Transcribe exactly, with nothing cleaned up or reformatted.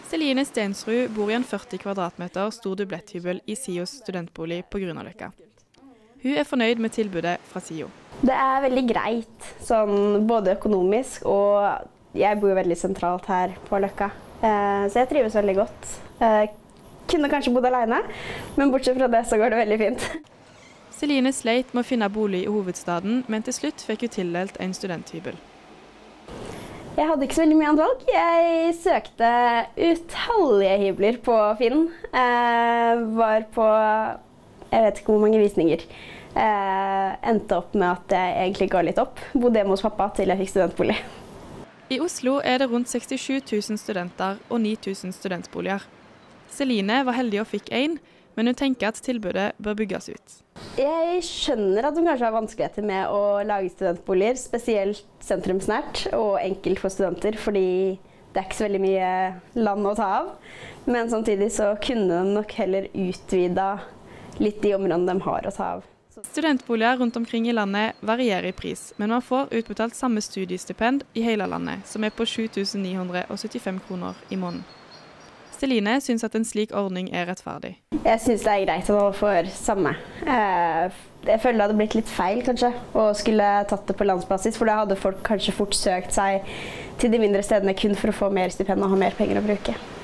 Celine Stensrud bor i en førti kvadratmeter stor dubletthybel i SIOs studentbolig på Grünerløkka. Hun er fornøyd med tilbudet fra SIO. Det er veldig greit, sånn både økonomisk, og jeg bor jo veldig sentralt her på Løkka. Så jeg trives veldig godt. Jeg kunne kanskje bodd alene, men bortsett fra det så går det veldig fint. Celine sleit med å finne bolig i hovedstaden, men til slutt fikk hun tildelt en studenthybel. Jeg hadde ikke så veldig mye annet valg. Jeg søkte utallige hybler på Finn. Jeg var på, jeg vet ikke hvor mange visninger. Jeg endte opp med at jeg egentlig ga litt opp. Bodde hjemme hos pappa til jeg fikk studentbolig. I Oslo er det rundt sekstisju tusen studenter og ni tusen studentboliger. Celine var heldig og fikk en, men hun tenker at tilbudet bør bygges ut. Jeg skjønner at hun kanskje har vanskeligheter med å lage studentboliger, spesielt sentrumsnært og enkelt for studenter, fordi det er ikke så veldig mye land å ta av. Men samtidig så kunne de nok heller utvida litt de områdene de har å ta av. Studentboliger rundt omkring i landet varierer i pris, men man får utbetalt samme studiestipend i hele landet, som er på sju tusen ni hundre syttifem kroner i måneden. Celine synes at en slik ordning er rettferdig. Jeg synes det er greit at man får samme. Jeg føler det hadde blitt litt feil kanskje, å skulle tatt det på landsbasis, for da hadde folk kanskje fort søkt seg til de mindre stedene kun for å få mer stipend og ha mer penger å bruke.